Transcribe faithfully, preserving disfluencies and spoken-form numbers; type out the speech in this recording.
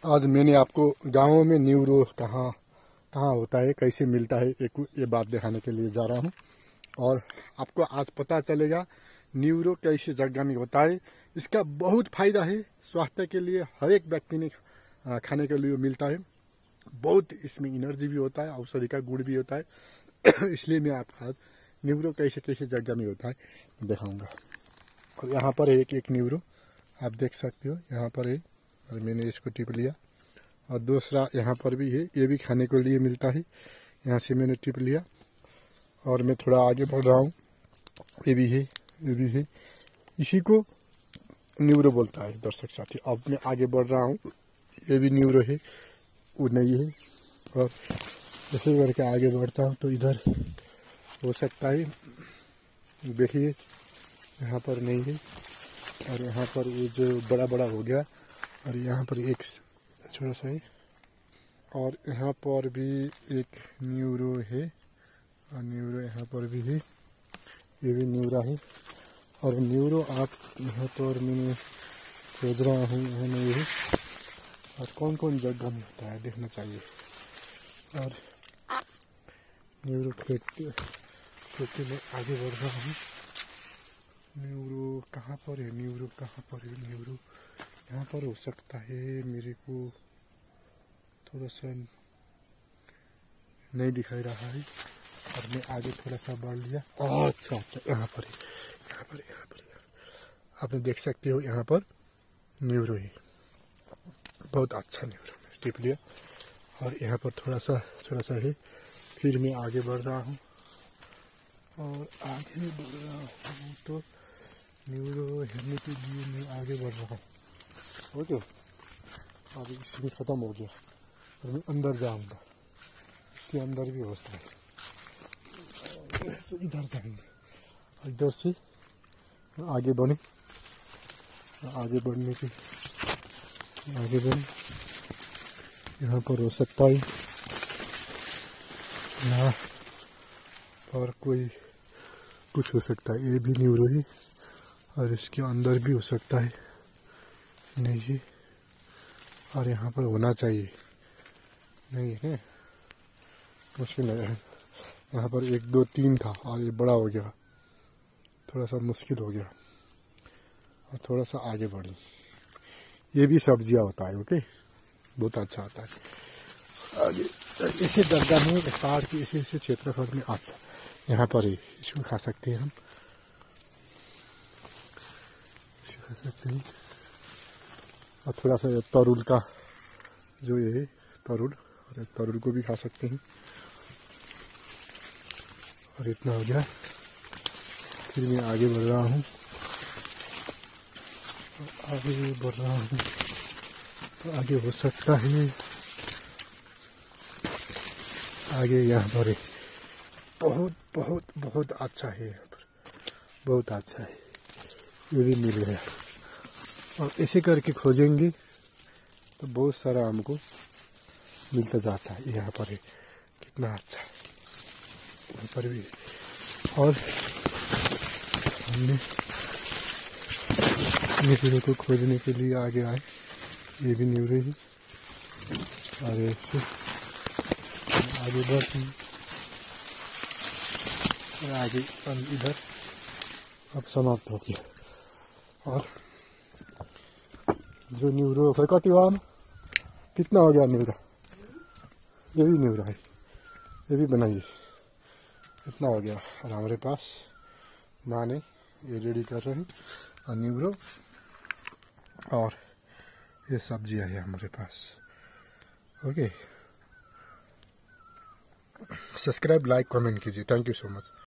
आज मैंने आपको गाँव में न्यूरो कहाँ कहाँ होता है, कैसे मिलता है, एक ये बात दिखाने के लिए जा रहा हूँ। और आपको आज पता चलेगा न्यूरो कैसे जगह में होता है। इसका बहुत फायदा है स्वास्थ्य के लिए, हर एक व्यक्ति ने खाने के लिए मिलता है। बहुत इसमें एनर्जी भी होता है, औषधि का गुण भी होता है। इसलिए मैं आपको आज न्यूरो कैसे कैसे जगह में होता है दिखाऊंगा। और यहाँ पर एक एक न्यूरो आप देख सकते हो, यहाँ पर है और मैंने इसको टिप लिया। और दूसरा यहाँ पर भी है, ये भी खाने के लिए मिलता है। यहाँ से मैंने टिप लिया और मैं थोड़ा आगे बढ़ रहा हूँ। ये भी है, ये भी है, इसी को न्यूरो बोलता है दर्शक साथी। अब मैं आगे बढ़ रहा हूँ, ये भी न्यूरो है, वो नहीं है। और ऐसे करके आगे बढ़ता हूँ तो इधर हो सकता है, देखिए यहाँ पर नहीं है। और यहाँ पर ये जो बड़ा बड़ा हो गया, और यहाँ पर एक छोटा सा है। और यहाँ पर भी एक न्यूरो है, और न्यूरो यहाँ पर भी है, ये भी न्यूरा है। और न्यूरो आप यहाँ पर मैंने खोज रहा हूँ, यहाँ नहीं है। और कौन कौन जगह में होता है देखना चाहिए। और न्यूरो खेलते खेलते मैं आगे बढ़ रहा हूँ। न्यूरो कहाँ पर है, न्यूरो कहाँ पर है, न्यूरो यहाँ पर हो सकता है। मेरे को थोड़ा सा नहीं दिखाई रहा है, और मैं आगे थोड़ा सा बढ़ लिया। अच्छा अच्छा, यहाँ पर है, यहाँ पर यहाँ पर आपने देख सकते हो, यहाँ पर न्यूरो है। बहुत अच्छा न्यूरो में टिप लिया। और यहाँ पर थोड़ा सा थोड़ा सा है। फिर मैं आगे बढ़ रहा हूँ, और आगे बढ़ रहा हूँ तो न्यूरो हेरने के लिए मैं आगे बढ़ रहा हूँ। ओके, अब इसमें ख़त्म हो गया और मैं अंदर जाऊँगा। इसके अंदर भी हो सकता है, इधर जाएंगे। इधर से आगे बढ़े, आगे बढ़ने के आगे बढ़े यहाँ पर हो सकता है। यहाँ पर कोई कुछ हो सकता है, ये भी न्यूरो है। और इसके अंदर भी हो सकता है, नहीं है। और यहाँ पर होना चाहिए, नहीं है, मुश्किल है। यहाँ पर एक दो तीन था और ये बड़ा हो गया, थोड़ा सा मुश्किल हो गया। और थोड़ा सा आगे बढ़ी, ये भी सब्जियाँ होता है। ओके, बहुत अच्छा होता है। आगे इसे दरगाह में पहाड़ की इसे इसे क्षेत्रफल में अच्छा यहाँ पर ही इसको खा सकते हैं हम, इसको खा सकते हैं। और थोड़ा सा तरुल का जो ये है तरुल, और तरुल को भी खा सकते हैं। और इतना हो गया। फिर मैं आगे बढ़ रहा हूँ, आगे बढ़ रहा हूँ तो आगे हो सकता है, आगे यहाँ पर है। बहुत बहुत बहुत अच्छा है, यहाँ पर बहुत अच्छा है, ये भी मिल गया। और ऐसे करके खोजेंगे तो बहुत सारा हमको मिलता जाता है। यहाँ पर है, कितना अच्छा है, यहाँ पर भी। और हमने न्यूरो को खोजने के लिए आगे आए, ये भी न्यूरो ही। और ऐसे आगे बढ़ते हैं, आगे इधर अब समाप्त हो गया। और जो न्यूरो है कति हो, कितना हो गया न्यूरो, ये भी न्यूरो है, ये भी बनाइए, इतना हो गया। और हमारे पास माँ ने ये रेडी कर रहे हैं, और न्यूरो और ये सब्जियाँ है हमारे पास। ओके, सब्सक्राइब लाइक कमेंट कीजिए। Thank you so much.